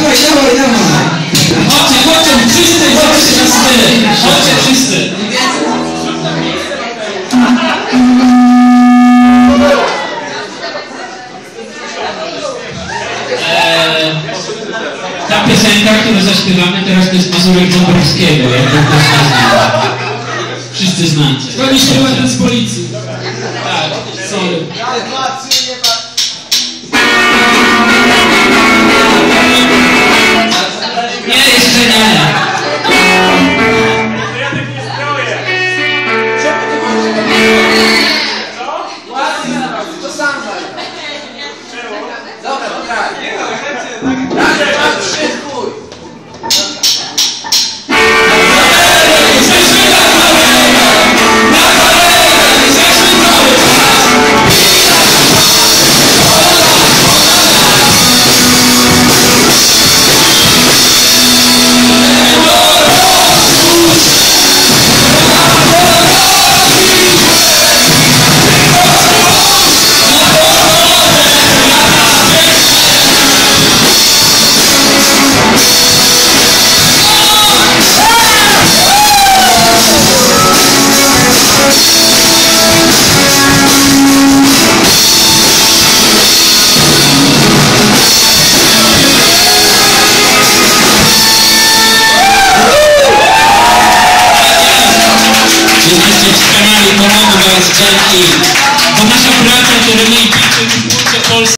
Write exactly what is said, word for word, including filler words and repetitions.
dawaj, dawaj, dawaj. Chodźcie, chodźcie, wszyscy, chodźcie na scenę. Chodźcie wszyscy. Eee, ta piosenka, którą zaśpiewamy teraz, to jest Mazurek Dąbrowskiego, jakby ktoś nie znał. Wszyscy znacie. To nie śpiewa ten z policji. Tak, Sorry. nie, jeszcze nie. Jesteście wspaniali, pomogą was, dzięki.